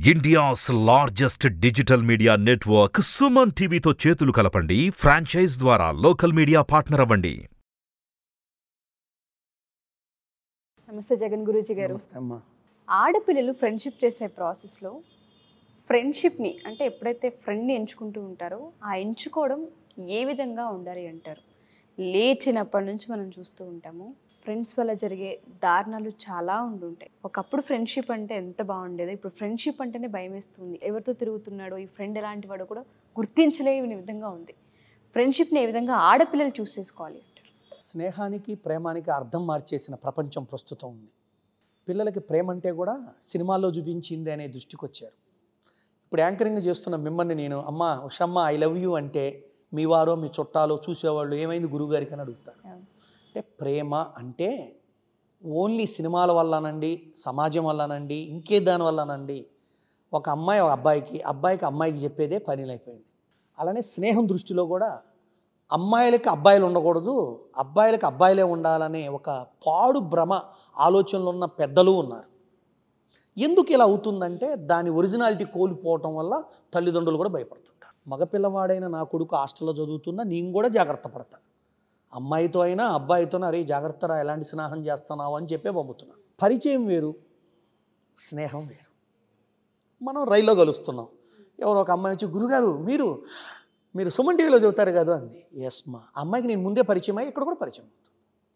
India's largest digital media network Suman టీవీతో చేతులు కలపండి. ఫ్రాంచైజ్ ద్వారా లోకల్ మీడియా పార్ట్నర్ అవ్వండి. నమస్తే జగన్ గురూజీ గారు. నమస్తే అమ్మా. ఆడపిల్లలు ఫ్రెండ్షిప్ చేసే ప్రాసెస్లో ఫ్రెండ్షిప్ని అంటే ఎప్పుడైతే ఫ్రెండ్ని ఎంచుకుంటూ ఉంటారో ఆ ఎంచుకోవడం ఏ విధంగా ఉండాలి అంటారు? లేచినప్పటి నుంచి మనం చూస్తూ ఉంటాము, ఫ్రెండ్స్ వల్ల జరిగే దారుణాలు చాలా ఉండుంటాయి. ఒకప్పుడు ఫ్రెండ్షిప్ అంటే ఎంత బాగుండేదో, ఇప్పుడు ఫ్రెండ్షిప్ అంటేనే భయం వేస్తుంది. ఎవరితో తిరుగుతున్నాడో, ఈ ఫ్రెండ్ ఎలాంటి వాడో కూడా గుర్తించలేని విధంగా ఉంది. ఫ్రెండ్షిప్ని ఏ విధంగా ఆడపిల్లలు చూస్ చేసుకోవాలి అంటారు? స్నేహానికి ప్రేమానికి అర్థం మార్చేసిన ప్రపంచం ప్రస్తుతం ఉంది. పిల్లలకి ప్రేమ అంటే కూడా సినిమాల్లో చూపించింది అనే దృష్టికి వచ్చారు. ఇప్పుడు యాంకరింగ్ చేస్తున్న మిమ్మల్ని నేను అమ్మ ఉషమ్మ ఐ లవ్ యూ అంటే మీ వారో మీ చుట్టాలో చూసేవాళ్ళు ఏమైంది గురువుగారికి అని అడుగుతారు. అంటే ప్రేమ అంటే ఓన్లీ సినిమాల వల్లనండి, సమాజం వల్లనండి, ఇంకే దాని వల్లనండి ఒక అమ్మాయి ఒక అబ్బాయికి, అబ్బాయికి అమ్మాయికి చెప్పేదే పనిలైపోయింది. అలానే స్నేహం దృష్టిలో కూడా అమ్మాయిలకి అబ్బాయిలు ఉండకూడదు, అబ్బాయిలకి అబ్బాయిలే ఉండాలనే ఒక పాడు భ్రమ ఆలోచనలు ఉన్న పెద్దలు ఉన్నారు. ఎందుకు ఇలా అవుతుందంటే దాని ఒరిజినాలిటీ కోల్పోవటం వల్ల తల్లిదండ్రులు కూడా భయపడుతుంటారు. మగపిల్లవాడైన నా కొడుకు హాస్టల్లో చదువుతున్నా నేను కూడా జాగ్రత్త పడతాను. అమ్మాయితో అయినా అబ్బాయితోనే అరే జాగ్రత్తరా ఎలాంటి స్నేహం చేస్తున్నావు అని చెప్పే పంపుతున్నాను. పరిచయం వేరు, స్నేహం వేరు. మనం రైల్లో కలుస్తున్నాం, ఎవరో ఒక అమ్మాయి వచ్చి గురుగారు మీరు సుమన్ టీవీలో చదువుతారు కదా అంది. ఎస్ మా అమ్మాయికి నేను ముందే పరిచయం అయ్యి ఇక్కడ కూడా పరిచయం అవుతుంది.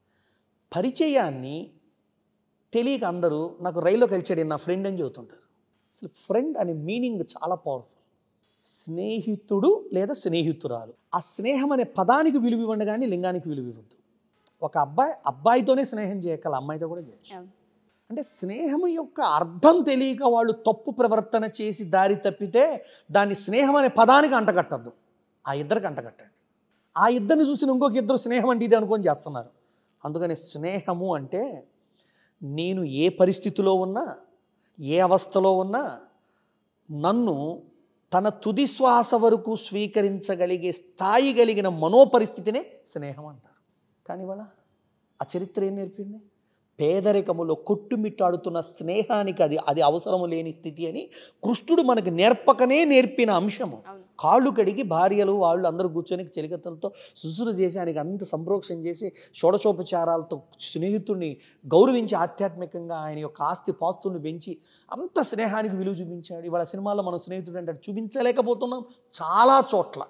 పరిచయాన్ని తెలియక అందరూ నాకు రైల్లో కలిసాడు నా ఫ్రెండ్ అని చెబుతుంటారు. అసలు ఫ్రెండ్ అనే మీనింగ్ చాలా పవర్ఫుల్. స్నేహితుడు లేదా స్నేహితురాలు, ఆ స్నేహం అనే పదానికి విలువ ఇవ్వండి కానీ లింగానికి విలువ ఇవ్వద్దు. ఒక అబ్బాయితోనే స్నేహం చేయగల అమ్మాయితో కూడా చేయొచ్చు. అంటే స్నేహం యొక్క అర్థం తెలియక వాళ్ళు తప్పు ప్రవర్తన చేసి దారి తప్పితే దాన్ని స్నేహం అనే పదానికి అంటగట్టద్దు. ఆ ఇద్దరికి అంటగట్టండి. ఆ ఇద్దరిని చూసిన ఇంకొక ఇద్దరు స్నేహం అంటే ఇది అనుకొని చేస్తున్నారు. అందుకని స్నేహము అంటే నేను ఏ పరిస్థితిలో ఉన్నా, ఏ అవస్థలో ఉన్నా నన్ను తన తుది శ్వాస వరకు స్వీకరించగలిగే స్థాయి కలిగిన మనోపరిస్థితినే స్నేహం అంటారు. కానీ ఇవాళ ఆ చరిత్ర ఏం నేర్పింది? పేదరికములో కొట్టుమిట్టాడుతున్న స్నేహానికి అది అవసరము లేని స్థితి అని కృష్ణుడు మనకి నేర్పిన అంశము. కాళ్ళు కడిగి భార్యలు వాళ్ళు అందరూ కూర్చొని చెలికత్తలతో సుసురు చేసి ఆయనకి అంత సంప్రోక్షణ చేసి షోడశోపచారాలతో స్నేహితుడిని గౌరవించి ఆధ్యాత్మికంగా ఆయన యొక్క ఆస్తి పాస్తుల్ని పెంచి అంత స్నేహానికి విలువ చూపించాడు. ఇవాళ సినిమాల్లో మనం స్నేహితుడు అంటే చూపించలేకపోతున్నాం. చాలా చోట్ల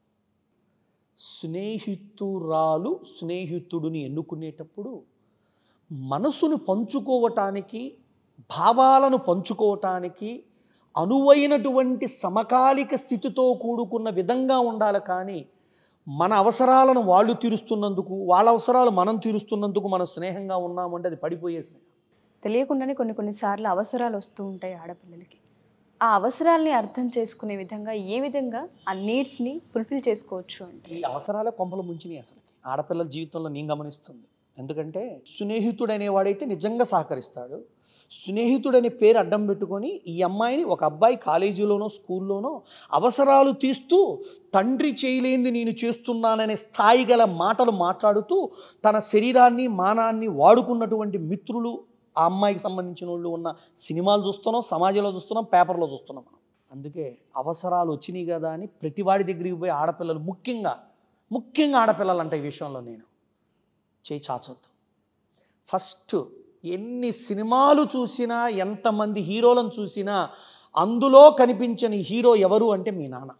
స్నేహితురాలు స్నేహితుడిని ఎన్నుకునేటప్పుడు మనసును పంచుకోవటానికి, భావాలను పంచుకోవటానికి అనువైనటువంటి సమకాలిక స్థితితో కూడుకున్న విధంగా ఉండాలి. కానీ మన అవసరాలను వాళ్ళు తీరుస్తున్నందుకు, వాళ్ళ అవసరాలు మనం తీరుస్తున్నందుకు మనం స్నేహంగా ఉన్నామంటే అది పడిపోయే స్నేహం. తెలియకుండానే కొన్నిసార్లు అవసరాలు వస్తూ ఉంటాయి ఆడపిల్లలకి. ఆ అవసరాలని అర్థం చేసుకునే విధంగా ఏ విధంగా ఆ నీడ్స్ని ఫుల్ఫిల్ చేసుకోవచ్చు అంటే ఈ అవసరాలే కొంపలు ముంచినాయి అసలుకి ఆడపిల్లల జీవితంలో నేను గమనిస్తుంది. ఎందుకంటే స్నేహితుడు అనేవాడైతే నిజంగా సహకరిస్తాడు. స్నేహితుడనే పేరు అడ్డం పెట్టుకొని ఈ అమ్మాయిని ఒక అబ్బాయి కాలేజీలోనో స్కూల్లోనో అవసరాలు తీస్తూ తండ్రి చేయలేంది నేను చేస్తున్నాననే స్థాయి గల మాటలు మాట్లాడుతూ తన శరీరాన్ని మానాన్ని వాడుకున్నటువంటి మిత్రులు ఆ అమ్మాయికి సంబంధించిన వాళ్ళు ఉన్న సినిమాలు చూస్తున్నాం, సమాజంలో చూస్తున్నాం, పేపర్లో చూస్తున్నాం మనం. అందుకే అవసరాలు వచ్చినాయి కదా అని ప్రతివాడి దగ్గరికి పోయి ఆడపిల్లలు ముఖ్యంగా ఆడపిల్లలు అంటే ఈ విషయంలో నేను చేయి చాచొద్దు. ఫస్ట్ ఎన్ని సినిమాలు చూసినా, ఎంతమంది హీరోలను చూసినా అందులో కనిపించని హీరో ఎవరు అంటే మీ నాన్న.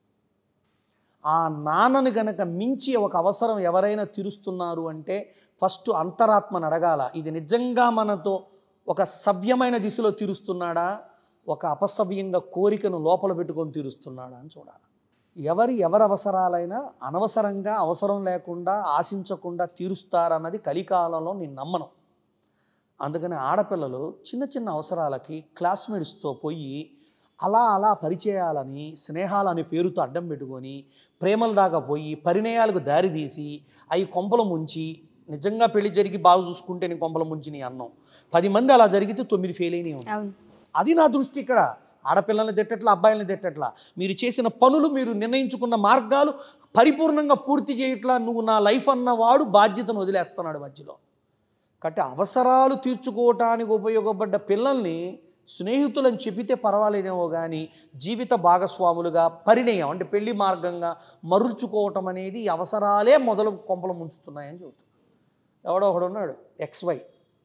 ఆ నాన్నను గనక మించి ఒక అవసరం ఎవరైనా తీరుస్తున్నారు అంటే ఫస్ట్ అంతరాత్మను అడగాల, ఇది నిజంగా మనతో ఒక సవ్యమైన దిశలో తీరుస్తున్నాడా, ఒక అపసవ్యంగా కోరికను లోపల పెట్టుకొని తీరుస్తున్నాడా అని చూడాలి. ఎవరి అవసరాలైనా అనవసరంగా అవసరం లేకుండా ఆశించకుండా తీరుస్తారన్నది కలికాలంలో నేను నమ్మను. అందుకని ఆడపిల్లలు చిన్న అవసరాలకి క్లాస్మేట్స్తో పోయి అలా పరిచయాలని స్నేహాలని పేరుతో అడ్డం పెట్టుకొని ప్రేమల దాకా పోయి పరిణయాలకు దారి తీసి అవి కొంపల ముంచి నిజంగా పెళ్లి జరిగి బాగా చూసుకుంటే నేను కొంపల ముంచి నీ అన్నం 10 మంది అలా జరిగితే 9 ఫెయిల్ అయినాయి ఉన్నాయి. అది నా దృష్టి. ఇక్కడ ఆడపిల్లల్ని తిట్టట్లా, అబ్బాయిల్ని తిట్టట్లా. మీరు చేసిన పనులు, మీరు నిర్ణయించుకున్న మార్గాలు పరిపూర్ణంగా పూర్తి చేయట్లా. నువ్వు నా లైఫ్ అన్నవాడు బాధ్యతను వదిలేస్తున్నాడు మధ్యలో. కాబట్టి అవసరాలు తీర్చుకోవటానికి ఉపయోగపడ్డ పిల్లల్ని స్నేహితులని చెప్పితే పర్వాలేదేమో కానీ జీవిత భాగస్వాములుగా పరిణయం అంటే పెళ్లి మార్గంగా మరుల్చుకోవటం అనేది ఈ అవసరాలే మొదలు కొంపలు ముంచుతున్నాయని చెబుతున్నాడు. ఎవడో ఒకడు ఉన్నాడు XY,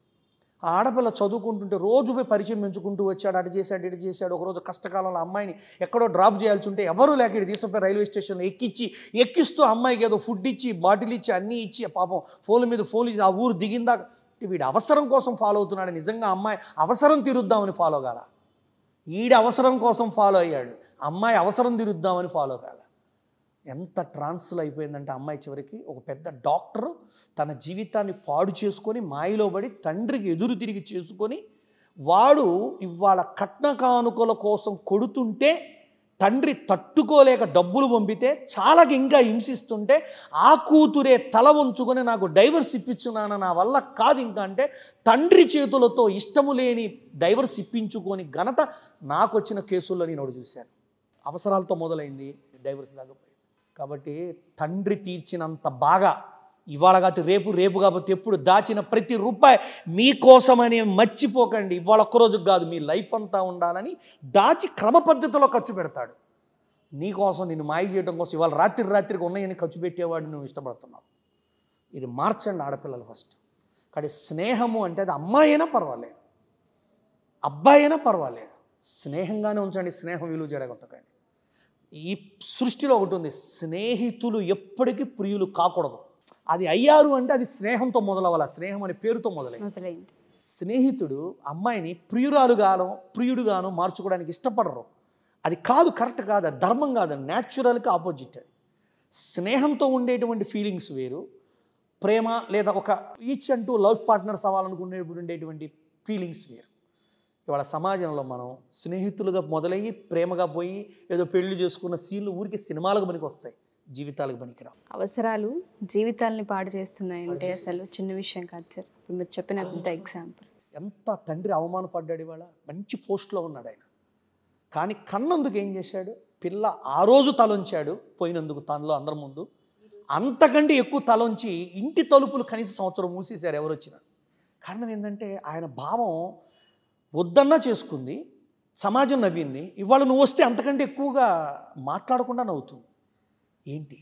ఆ ఆడపిల్ల చదువుకుంటుంటే రోజు పోయి పరిచయం పెంచుకుంటూ వచ్చాడు, అటు చేశాడు ఇటు చేశాడు. ఒకరోజు కష్టకాలంలో అమ్మాయిని ఎక్కడో డ్రాప్ చేయాల్సి ఉంటే ఎవరూ లేక ఇటు తీసుకుపోయి రైల్వే స్టేషన్లో ఎక్కిస్తూ అమ్మాయికి ఏదో ఫుడ్ ఇచ్చి బాటిల్ ఇచ్చి అన్నీ ఇచ్చి పాపం ఫోన్ల మీద ఫోన్లు ఇచ్చి ఆ ఊరు దిగిందాక వీడి అవసరం కోసం ఫాలో అవుతున్నాడు. నిజంగా అమ్మాయి అవసరం తీరుద్దామని ఫాలో కాల, ఈడి అవసరం కోసం ఫాలో అయ్యాడు. అమ్మాయి అవసరం తీరుద్దామని ఫాలో కాల. ఎంత ట్రాన్స్లో అయిపోయిందంటే అమ్మాయి చివరికి ఒక పెద్ద డాక్టరు తన జీవితాన్ని పాడు చేసుకొని మాయలో పడి తండ్రికి ఎదురు తిరిగి చేసుకొని వాడు ఇవాళ కట్న కానుకల కోసం కొడుతుంటే తండ్రి తట్టుకోలేక డబ్బులు పంపితే చాలా ఇంకా హింసిస్తుంటే ఆ కూతురే తల వంచుకొని నాకు డైవర్స్ ఇప్పించున్నాను, నా వల్ల కాదు ఇంకా అంటే తండ్రి చేతులతో ఇష్టము లేని డైవర్స్ ఇప్పించుకొని ఘనత నాకు వచ్చిన కేసుల్లో నేను ఒకటి చూశాను. అవసరాలతో మొదలైంది, డైవర్స్ దాకా పోయింది. కాబట్టి తండ్రి తీర్చినంత బాగా ఇవాళ కాదు రేపు, రేపు కాబట్టి ఎప్పుడు దాచిన ప్రతి రూపాయి మీకోసమని మర్చిపోకండి. ఇవాళ ఒక్కరోజుకి కాదు, మీ లైఫ్ అంతా ఉండాలని దాచి క్రమ పద్ధతిలో ఖర్చు పెడతాడు. నీకోసం నిన్ను మాయ చేయడం కోసం ఇవాళ రాత్రికి ఉన్నాయని ఖర్చు పెట్టేవాడు నువ్వు ఇష్టపడుతున్నావు. ఇది మార్చండి ఆడపిల్లలు ఫస్ట్. కానీ స్నేహము అంటే అది అమ్మాయి అయినా పర్వాలేదు, అబ్బాయి అయినా పర్వాలేదు, స్నేహంగానే ఉంచండి. స్నేహం విలువ జడగొట్టకండి. ఈ సృష్టిలో ఒకటి ఉంది, స్నేహితులు ఎప్పటికీ ప్రియులు కాకూడదు. అది అయ్యారు అంటే అది స్నేహంతో మొదలవ్వాలి, స్నేహం అనే పేరుతో మొదలైంది. స్నేహితుడు అమ్మాయిని ప్రియుడుగాను మార్చుకోవడానికి ఇష్టపడరు. అది కాదు, కరెక్ట్ కాదు, అది ధర్మం కాదు, న్యాచురల్కి ఆపోజిట్. అది స్నేహంతో ఉండేటువంటి ఫీలింగ్స్ వేరు, ప్రేమ లేదా ఒక ఈచ్ అంటూ లవ్ పార్ట్నర్స్ అవ్వాలనుకునేప్పుడు ఉండేటువంటి ఫీలింగ్స్ వేరు. ఇవాళ సమాజంలో మనం స్నేహితులుగా మొదలయ్యి ప్రేమగా పోయి ఏదో పెళ్లి చేసుకున్న సీన్లు ఊరికి సినిమాలకు పనికి వస్తాయి, జీవితాలకు పనికిరావు. అవసరాలు జీవితాలని పాడు చేస్తున్నాయంటే అసలు చిన్న విషయం కాదు సార్. మీరు చెప్పిన పెద్ద ఎగ్జాంపుల్. ఎంత తండ్రి అవమానపడ్డాడు, ఇవాళ మంచి పోస్ట్లో ఉన్నాడు ఆయన, కానీ కన్నందుకు ఏం చేశాడు? పిల్ల ఆ రోజు తలొంచాడు పోయినందుకు తనలో అందరి ముందు, అంతకంటే ఎక్కువ తలొంచి ఇంటి తలుపులు కనీసం సంవత్సరం మూసేశారు ఎవరు వచ్చినా. కారణం ఏంటంటే ఆయన భావం వద్దన్నా చేసుకుంది, సమాజం నవ్వింది. ఇవాళ నువ్వు వస్తే అంతకంటే ఎక్కువగా మాట్లాడకుండా నవ్వుతుంది. ఏంటి?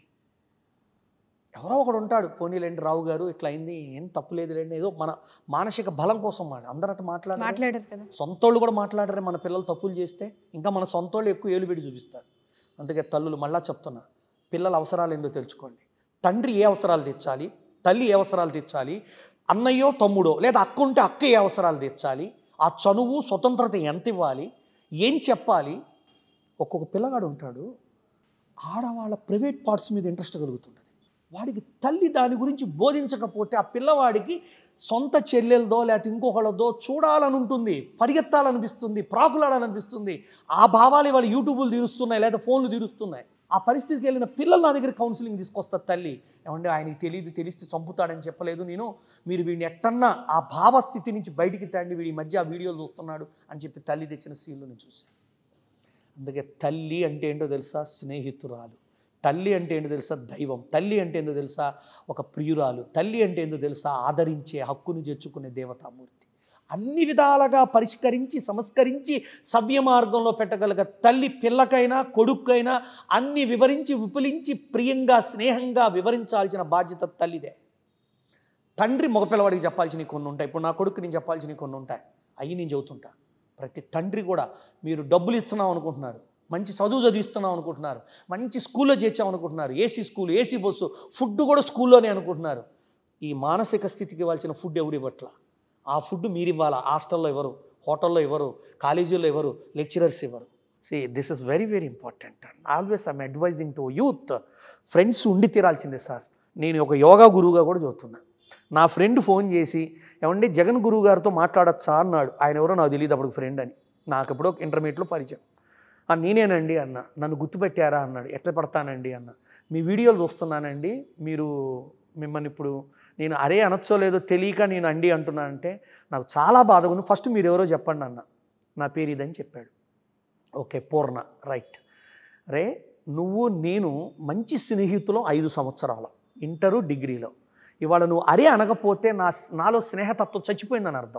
ఎవరో ఒకడు ఉంటాడు, పోనీలేండి రావు గారు ఇట్లా అయింది, ఏం తప్పులేదులేండి, ఏదో మన మానసిక బలం కోసం అందరూ అట్లా మాట్లాడారు కదా. సొంతోళ్ళు కూడా మాట్లాడరే మన పిల్లలు తప్పులు చేస్తే, ఇంకా మన సొంతోళ్ళు ఎక్కువ ఏలు పెట్టి చూపిస్తారు. అందుకే తల్లులు మళ్ళా చెప్తున్నా, పిల్లల అవసరాలు ఏందో తెలుసుకోండి. తండ్రి ఏ అవసరాలు తీర్చాలి, తల్లి ఏ అవసరాలు తీర్చాలి, అన్నయ్యో తమ్ముడో లేదా అక్క ఉంటే అక్క ఏ అవసరాలు తీర్చాలి, ఆ చనువు స్వతంత్రత ఎంత ఇవ్వాలి, ఏం చెప్పాలి. ఒక్కొక్క పిల్లగాడు ఉంటాడు, ఆడవాళ్ళ ప్రైవేట్ పార్ట్స్ మీద ఇంట్రెస్ట్ కలుగుతుంటుంది. వాడికి తల్లి దాని గురించి బోధించకపోతే ఆ పిల్లవాడికి సొంత చెల్లెలదో లేకపోతే ఇంకొకళ్ళదో చూడాలని ఉంటుంది, పరిగెత్తాలనిపిస్తుంది, ప్రాకులాడాలనిపిస్తుంది. ఆ భావాలు వాళ్ళు యూట్యూబ్లు తీరుస్తున్నాయి లేదా ఫోన్లు తీరుస్తున్నాయి. ఆ పరిస్థితికి వెళ్ళిన పిల్లలు నా దగ్గర కౌన్సిలింగ్ తీసుకొస్తారు. తల్లి ఏమంటే ఆయనకి తెలిస్తే చంపుతాడని చెప్పలేదు నేను, మీరు వీడిని ఎట్టన్నా ఆ భావస్థితి నుంచి బయటికి తండి, వీడి మధ్య ఆ వీడియోలు చూస్తున్నాడు అని చెప్పి తల్లి తెచ్చిన సీన్లు నేను చూశాను. అందుకే తల్లి అంటే ఏంటో తెలుసా? స్నేహితురాలు. తల్లి అంటే ఏంటో తెలుసా? దైవం. తల్లి అంటే ఏంటో తెలుసా? ఒక ప్రియురాలు. తల్లి అంటే ఏంటో తెలుసా? ఆదరించే హక్కును చేర్చుకునే దేవతామూర్తి. అన్ని విధాలుగా పరిష్కరించి సంస్కరించి సవ్య మార్గంలో పెట్టగలిగే తల్లి పిల్లకైనా కొడుక్కైనా అన్ని వివరించి విపులించి ప్రియంగా స్నేహంగా వివరించాల్సిన బాధ్యత తల్లిదే. తండ్రి మగపిల్లవాడికి చెప్పాల్సినవి కొన్ని ఉంటాయి. ఇప్పుడు నా కొడుకు నేను చెప్పాల్సినవి కొన్ని ఉంటాయి, అవి నేను చెబుతుంటా. ప్రతి తండ్రి కూడా మీరు డబ్బులు ఇస్తున్నాం అనుకుంటున్నారు, మంచి చదువు చదివిస్తున్నాం అనుకుంటున్నారు, మంచి స్కూల్లో చేర్చాం అనుకుంటున్నారు, AC school AC bus food కూడా స్కూల్లోనే అనుకుంటున్నారు. ఈ మానసిక స్థితికి ఇవ్వాల్సిన ఫుడ్ ఎవరు ఇవ్వట్లా? ఆ ఫుడ్ మీరు ఇవ్వాలా? హాస్టల్లో ఇవ్వరు, హోటల్లో ఇవ్వరు, కాలేజీలో ఇవ్వరు, లెక్చరర్స్ ఇవ్వరు. This is very very important. Always I'm advising to youth. Friends ఉండి తీరాల్సిందే సార్. నేను ఒక యోగా గురువుగా కూడా చెబుతున్నా. నా ఫ్రెండ్ ఫోన్ చేసి ఏమండి జగన్ గురువు గారితో మాట్లాడచ్చా అన్నాడు. ఆయన ఎవరో నాకు తెలియదు అప్పుడు ఫ్రెండ్ అని. నాకు ఎప్పుడో ఇంటర్మీడియట్లో పరిచయం. నేనేనండి అన్న. నన్ను గుర్తుపెట్టారా అన్నాడు. ఎట్లా పడతానండి అన్న. మీ వీడియోలు చూస్తున్నానండి, మిమ్మల్ని ఇప్పుడు నేను అరే అనొచ్చో లేదో తెలియక నేను అండి అంటున్నానంటే నాకు చాలా బాధగా ఉంది, ఫస్ట్ మీరు ఎవరో చెప్పండి అన్న. నా పేరు ఇదని చెప్పాడు. ఓకే పూర్ణ, రైట్. రే నువ్వు నేను మంచి స్నేహితులం 5 సంవత్సరాలు ఇంటరు డిగ్రీలో. ఇవాళ నువ్వు అరే అనకపోతే నాలో స్నేహతత్వం చచ్చిపోయిందని అర్థం.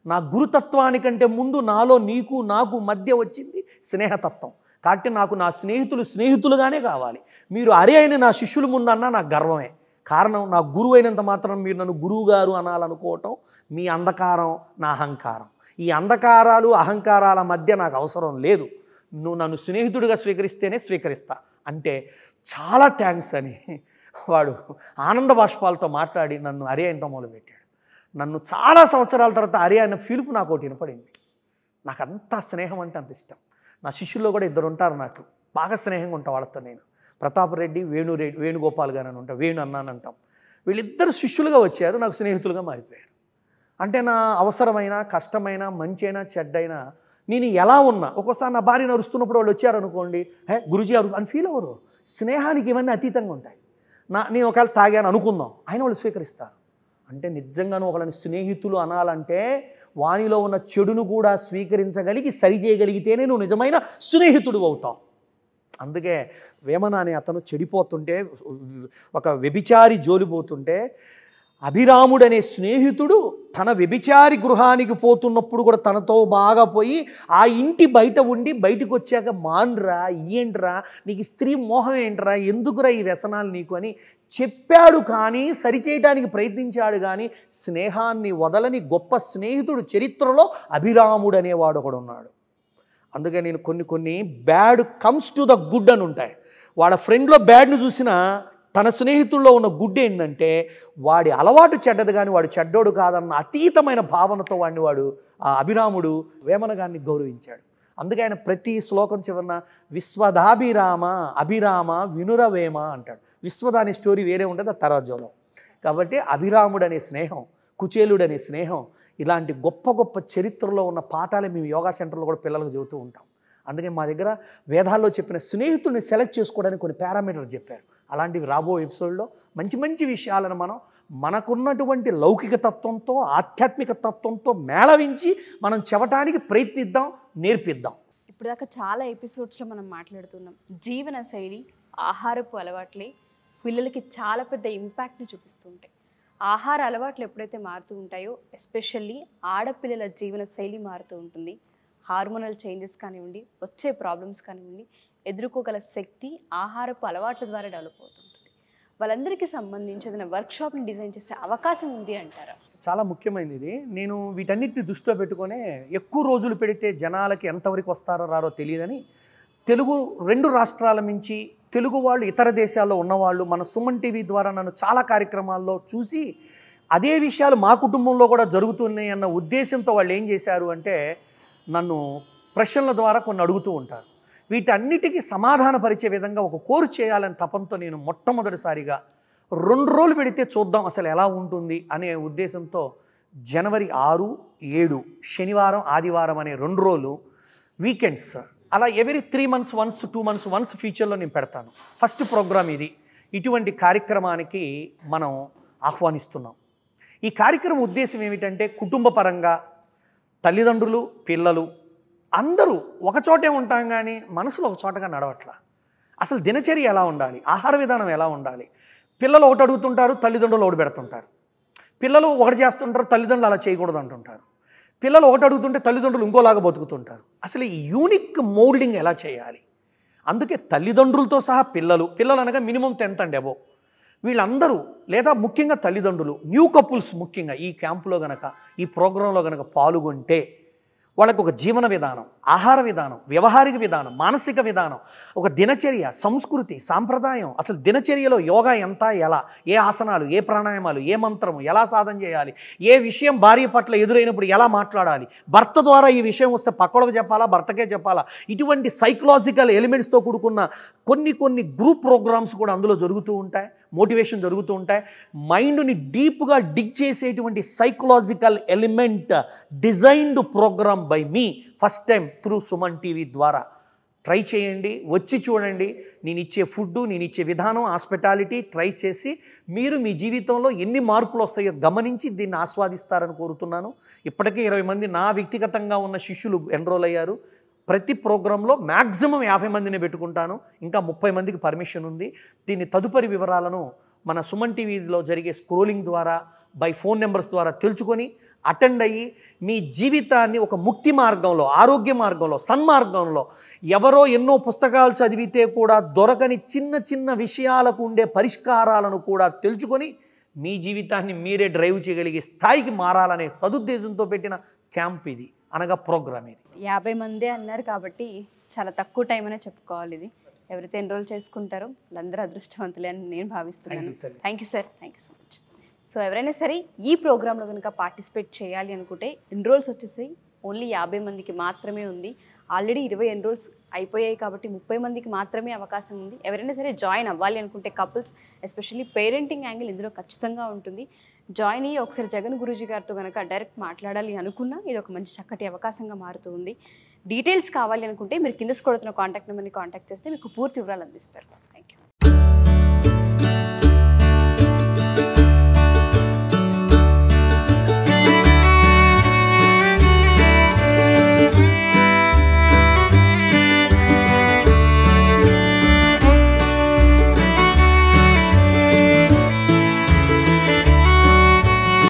నా గురుతత్వానికంటే ముందు నాలో నీకు నాకు మధ్య వచ్చింది స్నేహతత్వం. కాబట్టి నాకు నా స్నేహితులుగానే కావాలి. మీరు అరే అయిన నా శిష్యుల ముందన్నా నాకు గర్వమే. కారణం, నా గురువు అయినంత మాత్రం మీరు నన్ను గురువు గారు అనాలనుకోవటం మీ అంధకారం, నా అహంకారం. ఈ అంధకారాలు అహంకారాల మధ్య నాకు అవసరం లేదు. నువ్వు నన్ను స్నేహితుడిగా స్వీకరిస్తేనే స్వీకరిస్తా అంటే చాలా థ్యాంక్స్ అని వాడు ఆనంద బాష్పాలతో మాట్లాడి నన్ను అరే అంట మొదలుపెట్టాడు. నన్ను చాలా సంవత్సరాల తర్వాత అరే అన్న పిలుపు నాకు ఒకటి వినపడింది. నాకు అంత స్నేహం అంటే అంత ఇష్టం. నా శిష్యుల్లో కూడా ఇద్దరు ఉంటారు, నాకు బాగా స్నేహంగా ఉంటా వాళ్ళతో. నేను ప్రతాప్ రెడ్డి, వేణుగోపాల్ గారు అని ఉంటాం, వేణు అన్నాను అంటాం. వీళ్ళిద్దరు శిష్యులుగా వచ్చారు, నాకు స్నేహితులుగా మారిపోయారు. అంటే నా అవసరమైన, కష్టమైన, మంచైనా చెడ్డైనా నేను ఎలా ఉన్నా, ఒక్కోసారి నా భార్య నరుస్తున్నప్పుడు వాళ్ళు వచ్చారనుకోండి, గురుజీ అని ఫీల్ అవ్వరు. స్నేహానికి ఇవన్నీ అతీతంగా ఉంటాయి. నేను ఒకవేళ తాగాను అనుకుందాం, ఆయన వాళ్ళు స్వీకరిస్తారు. అంటే నిజంగాను ఒకళ్ళని స్నేహితులు అనాలంటే వానిలో ఉన్న చెడును కూడా స్వీకరించగలిగి సరిచేయగలిగితేనే నువ్వు నిజమైన స్నేహితుడు అవుతావు. అందుకే వేమన అనే అతను చెడిపోతుంటే, ఒక వ్యభిచారి జోలిపోతుంటే, అభిరాముడనే స్నేహితుడు తన వ్యభిచారి గృహానికి పోతున్నప్పుడు కూడా తనతో బాగా పోయి ఆ ఇంటి బయట ఉండి బయటకు వచ్చాక మాన్రా, ఏంట్రా నీకు స్త్రీ మోహం ఏంట్రా, ఎందుకురా ఈ వ్యసనాలు నీకు అని చెప్పాడు. కానీ సరిచేయడానికి ప్రయత్నించాడు. కానీ స్నేహాన్ని వదలని గొప్ప స్నేహితుడు చరిత్రలో అభిరాముడు అనేవాడు ఒకడు ఉన్నాడు. అందుకే నేను కొన్ని bad comes to the good అని ఉంటాయి. వాడ ఫ్రెండ్లో బ్యాడ్ను చూసినా తన స్నేహితుల్లో ఉన్న గుడ్ ఏంటంటే వాడి అలవాటు చెడ్డది కానీ వాడు చెడ్డోడు కాదన్న అతీతమైన భావనతో వాడు ఆ అభిరాముడు వేమన గారిని గౌరవించాడు. అందుకే ఆయన ప్రతి శ్లోకం చివరన విశ్వదాభిరామ అభిరామ వినురవేమ అంటాడు. విశ్వద అనే స్టోరీ వేరే ఉంటుంది, అది తర్వాత చూద్దాం. కాబట్టి అభిరాముడు అనే స్నేహం, కుచేలుడు అనే స్నేహం, ఇలాంటి గొప్ప గొప్ప చరిత్రలో ఉన్న పాఠాలే మేము యోగా సెంటర్లో కూడా పిల్లలకు చెబుతూ ఉంటాం. అందుకే మా దగ్గర వేదాల్లో చెప్పిన స్నేహితుడిని సెలెక్ట్ చేసుకోవడానికి కొన్ని పారామీటర్స్ చెప్పారు. అలాంటివి రాబో ఎపిసోడ్లో మంచి విషయాలను మనకున్నటువంటి లౌకిక తత్వంతో ఆధ్యాత్మిక తత్వంతో మేళవించి మనం చెప్పడానికి ప్రయత్నిద్దాం, నేర్పిద్దాం. ఇప్పుడు దాకా చాలా ఎపిసోడ్స్లో మనం మాట్లాడుతున్నాం. జీవన శైలి, ఆహారపు అలవాట్లే పిల్లలకి చాలా పెద్ద ఇంపాక్ట్ని చూపిస్తుంటాయి. ఆహార అలవాట్లు ఎప్పుడైతే మారుతూ ఉంటాయో, ఎస్పెషల్లీ ఆడపిల్లల జీవన శైలి మారుతూ ఉంటుంది. హార్మోనల్ చేంజెస్ కానివ్వండి, వచ్చే ప్రాబ్లమ్స్ కానివ్వండి, ఎదుర్కోగల శక్తి ఆహారపు అలవాట్ల ద్వారా డెవలప్ అవుతుంటుంది. వాళ్ళందరికీ సంబంధించిన వర్క్షాప్ని డిజైన్ చేసే అవకాశం ఉంది అంటారా? చాలా ముఖ్యమైనది ఇది. నేను వీటన్నిటిని దృష్టిలో పెట్టుకునే ఎక్కువ రోజులు పెడితే జనాలకి ఎంతవరకు వస్తారో రారో తెలియదని తెలుగు 2 రాష్ట్రాల నుంచి తెలుగు వాళ్ళు, ఇతర దేశాల్లో ఉన్నవాళ్ళు మన సుమన్ టీవీ ద్వారా నన్ను చాలా కార్యక్రమాల్లో చూసి అదే విషయాలు మా కుటుంబంలో కూడా జరుగుతున్నాయి అన్న ఉద్దేశంతో వాళ్ళు ఏం చేశారు అంటే నన్ను ప్రశ్నల ద్వారా కొన్ని అడుగుతూ ఉంటారు. వీటన్నిటికీ సమాధానపరిచే విధంగా ఒక కోర్సు చేయాలని తపంతో నేను మొట్టమొదటిసారిగా 2 రోజులు పెడితే చూద్దాం అసలు ఎలా ఉంటుంది అనే ఉద్దేశంతో జనవరి 6, 7 శనివారం ఆదివారం అనే 2 రోజులు వీకెండ్స్ అలా every 3 months once 2 months once ఫ్యూచర్లో నేను పెడతాను. ఫస్ట్ ప్రోగ్రామ్ ఇది. ఇటువంటి కార్యక్రమానికి మనం ఆహ్వానిస్తున్నాం. ఈ కార్యక్రమం ఉద్దేశం ఏమిటంటే కుటుంబ పరంగా తల్లిదండ్రులు, పిల్లలు అందరూ ఒకచోటే ఉంటాం కానీ మనసులో ఒక చోటగా నడవట్లా. అసలు దినచర్య ఎలా ఉండాలి, ఆహార విధానం ఎలా ఉండాలి. పిల్లలు ఒకటి అడుగుతుంటారు, తల్లిదండ్రులు ఒకటి పెడుతుంటారు. పిల్లలు ఒకటి చేస్తుంటారు, తల్లిదండ్రులు అలా చేయకూడదు అంటుంటారు. పిల్లలు ఒకటి అడుగుతుంటే తల్లిదండ్రులు ఇంకోలాగా బతుకుతుంటారు. అసలు ఈ యూనిక్ మోల్డింగ్ ఎలా చేయాలి? అందుకే తల్లిదండ్రులతో సహా పిల్లలు అనగా మినిమం 10th and above వీళ్ళందరూ, లేదా ముఖ్యంగా తల్లిదండ్రులు, న్యూ కపుల్స్ ముఖ్యంగా ఈ క్యాంపులో గనక, ఈ ప్రోగ్రాంలో గనక పాల్గొంటే వాళ్ళకు ఒక జీవన విధానం, ఆహార విధానం, వ్యవహారిక విధానం, మానసిక విధానం, ఒక దినచర్య, సంస్కృతి, సాంప్రదాయం, అసలు దినచర్యలో యోగా ఎంత, ఎలా, ఏ ఆసనాలు, ఏ ప్రాణాయామాలు, ఏ మంత్రము, ఎలా సాధన చేయాలి, ఏ విషయం భార్య పట్ల ఎదురైనప్పుడు ఎలా మాట్లాడాలి, భర్త ద్వారా ఈ విషయం వస్తే పక్కడకు చెప్పాలా, భర్తకే చెప్పాలా, ఇటువంటి సైకలాజికల్ ఎలిమెంట్స్తో కూడుకున్న కొన్ని గ్రూప్ ప్రోగ్రామ్స్ కూడా అందులో జరుగుతూ ఉంటాయి. మోటివేషన్ జరుగుతూ ఉంటాయి. మైండ్ని డీప్గా డిగ్ చేసేటువంటి psychological element designed programme by me first time through Suman TV ద్వారా. ట్రై చేయండి, వచ్చి చూడండి. నేను ఇచ్చే ఫుడ్, నేను ఇచ్చే విధానం, హాస్పిటాలిటీ ట్రై చేసి మీరు మీ జీవితంలో ఎన్ని మార్పులు వస్తాయో గమనించి దీన్ని ఆస్వాదిస్తారని కోరుతున్నాను. ఇప్పటికే 20 మంది నా వ్యక్తిగతంగా ఉన్న శిష్యులు ఎన్రోల్ అయ్యారు. ప్రతి ప్రోగ్రాంలో మ్యాక్సిమం 50 మందిని పెట్టుకుంటాను. ఇంకా 30 మందికి పర్మిషన్ ఉంది. దీని తదుపరి వివరాలను మన సుమన్ టీవీలో జరిగే స్క్రోలింగ్ ద్వారా బై ఫోన్ నెంబర్స్ ద్వారా తెలుసుకొని అటెండ్ అయ్యి మీ జీవితాన్ని ఒక ముక్తి మార్గంలో, ఆరోగ్య మార్గంలో, సన్మార్గంలో, ఎవరో ఎన్నో పుస్తకాలు చదివితే కూడా దొరకని చిన్న చిన్న విషయాలకు ఉండే పరిష్కారాలను కూడా తెలుసుకొని మీ జీవితాన్ని మీరే డ్రైవ్ చేయగలిగే స్థాయికి మారాలనే సదుద్దేశంతో పెట్టిన క్యాంప్ ఇది, అనగా ప్రోగ్రామ్ ఇది. 50 మందే అన్నారు కాబట్టి చాలా తక్కువ టైం అనే చెప్పుకోవాలి. ఇది ఎవరైతే ఎన్రోల్ చేసుకుంటారో వాళ్ళందరూ అదృష్టవంతులే అని నేను భావిస్తున్నాను. Thank you sir, thank you so much. So ఎవరైనా సరే ఈ ప్రోగ్రాంలో కనుక పార్టిసిపేట్ చేయాలి అనుకుంటే ఎన్రోల్స్ వచ్చేసి ఓన్లీ 50 మందికి మాత్రమే ఉంది. ఆల్రెడీ 20 ఎన్రోల్స్ అయిపోయాయి కాబట్టి 30 మందికి మాత్రమే అవకాశం ఉంది. ఎవరైనా సరే జాయిన్ అవ్వాలి అనుకుంటే కపుల్స్, ఎస్పెషల్లీ పేరెంటింగ్ యాంగిల్ ఇందులో ఖచ్చితంగా ఉంటుంది. జాయిన్ అయ్యి ఒకసారి జగన్ గురూజీ గారితో కనుక డైరెక్ట్ మాట్లాడాలి అనుకున్నా ఇది ఒక మంచి చక్కటి అవకాశంగా మారుతూ ఉంది. డీటెయిల్స్ కావాలి అనుకుంటే మీరు కింద స్క్రోల్ అవుతున్న కాంటాక్ట్ నెంబర్ని కాంటాక్ట్ చేస్తే మీకు పూర్తి వివరాలు అందిస్తారు.